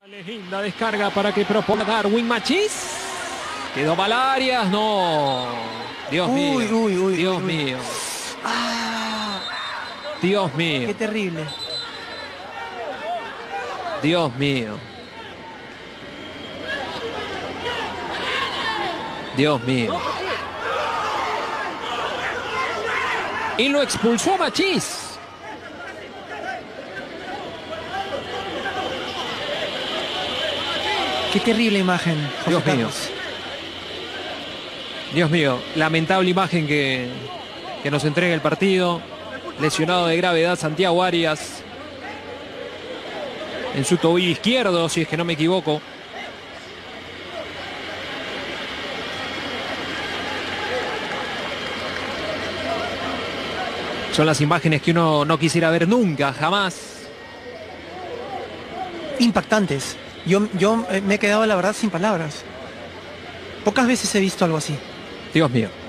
Linda descarga para que proponga Darwin Machís. Quedó mal Arias, no. Dios mío. Dios mío. Ah, Dios mío. qué terrible. Dios mío. Dios mío. Y lo expulsó a Machís. Qué terrible imagen, José Dios mío. Carlos. Dios mío, lamentable imagen que nos entrega el partido. Lesionado de gravedad Santiago Arias en su tobillo izquierdo, si es que no me equivoco. Son las imágenes que uno no quisiera ver nunca, jamás. Impactantes. Yo me he quedado, la verdad, sin palabras. Pocas veces he visto algo así. Dios mío.